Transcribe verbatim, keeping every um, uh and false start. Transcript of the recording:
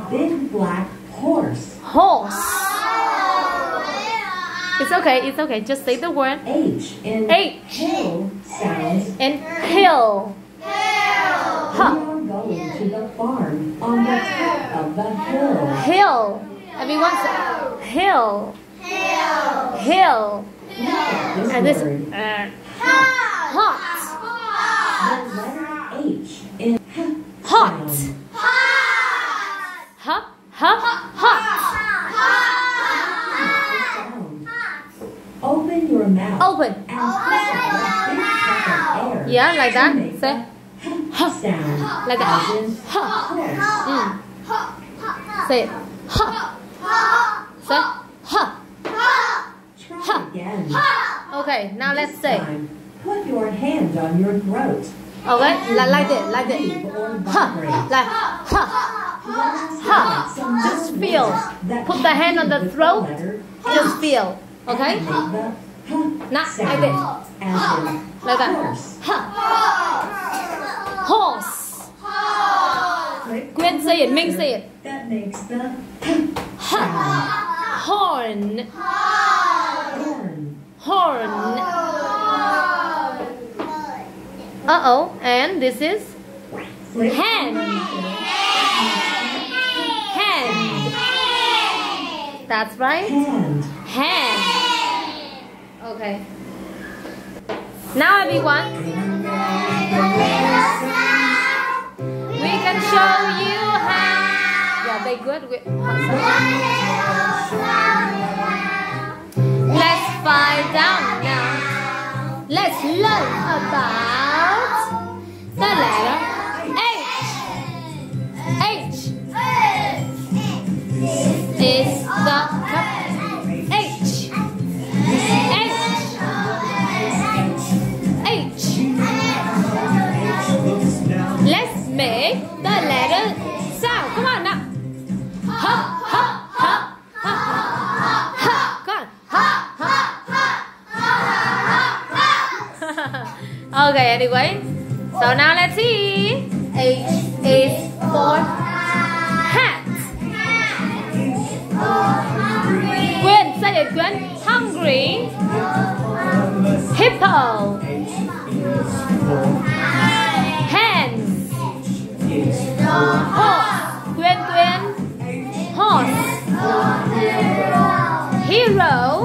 big black horse. Horse. It's okay, it's okay. Just say the word. H in H. hill sounds. And hill. Huh. We are going to the farm on the top of the hill. Hill. Everyone say hill. Hill. Hill. This And this word. uh, hot. The letter H in Hot. sound. Hot. Hot. Hot. Sound. Open your mouth. Open. And push out a big puff of air. Yeah, like that. To make Say. the sound. Like that. As in horse. Mm. Say it. Ha. Say ha. Try again. Okay, now let's This say. time, put your hand on your throat. Okay, like, like this, like this. Or Ha. vibrate. Like ha. Ha. Just feel. Put the hand on the throat. Just feel. Okay? Not like this. Like that. Ha. Horse. Gwen say it. Ming say it. That makes the Ha. Horn. horn. Horn. Uh oh. And this is Flip hand. Hand. That's right. hand. Hand. Okay. Now everyone, we can show you how. Yeah, very good. We- Let's find out now. Let's learn about the letter H. H is the H. H. H. Let's make the letter sound. Come on now. Ha ha ha ha ha ha. Come on. Ha ha ha ha. Okay. Anyway, so now let's see. H is for hat. Gwen, say it, Gwen. Hungry. Hippo. Hands. Horse. Gwen, Gwen. Horse. Hero.